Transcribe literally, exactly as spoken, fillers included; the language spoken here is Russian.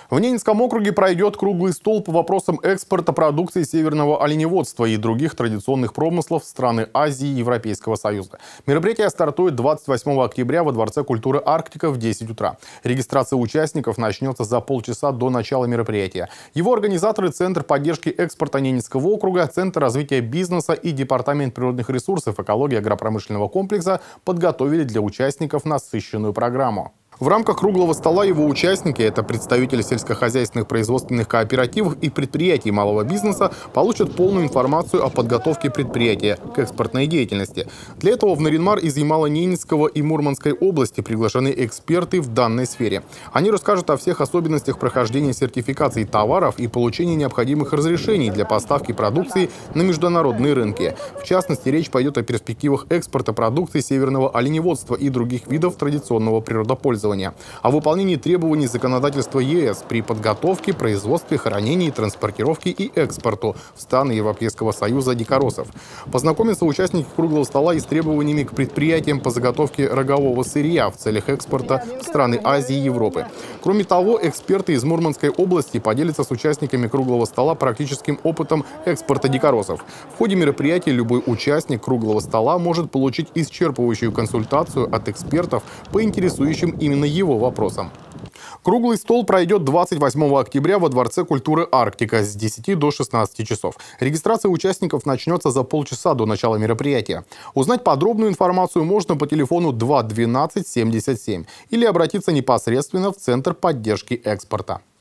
В Ненецком округе пройдет круглый стол по вопросам экспорта продукции северного оленеводства и других традиционных промыслов в страны Азии и Европейского Союза. Мероприятие стартует двадцать восьмого октября во Дворце культуры «Арктика» в десять утра. Регистрация участников начнется за полчаса до начала мероприятия. Его организаторы — Центр поддержки экспорта Ненецкого округа, Центр развития бизнеса и Департамент природных ресурсов, экологии агропромышленного комплекса подготовили для участников насыщенную программу. В рамках круглого стола его участники, это представители сельскохозяйственных производственных кооперативов и предприятий малого бизнеса, получат полную информацию о подготовке предприятия к экспортной деятельности. Для этого в Наринмар из Ямало-Ненецкого и Мурманской области приглашены эксперты в данной сфере. Они расскажут о всех особенностях прохождения сертификации товаров и получения необходимых разрешений для поставки продукции на международные рынки. В частности, речь пойдет о перспективах экспорта продукции северного оленеводства и других видов традиционного природопользования, о выполнении требований законодательства ЕС при подготовке, производстве, хранении, транспортировке и экспорту в страны Европейского Союза дикоросов. Познакомятся участники круглого стола и с требованиями к предприятиям по заготовке рогового сырья в целях экспорта в страны Азии и Европы. Кроме того, эксперты из Мурманской области поделятся с участниками круглого стола практическим опытом экспорта дикоросов. В ходе мероприятия любой участник круглого стола может получить исчерпывающую консультацию от экспертов по интересующим именно его вопросам. Круглый стол пройдет двадцать восьмого октября во Дворце культуры «Арктика» с десяти до шестнадцати часов. Регистрация участников начнется за полчаса до начала мероприятия. Узнать подробную информацию можно по телефону два двенадцать семьдесят семь или обратиться непосредственно в Центр поддержки экспорта.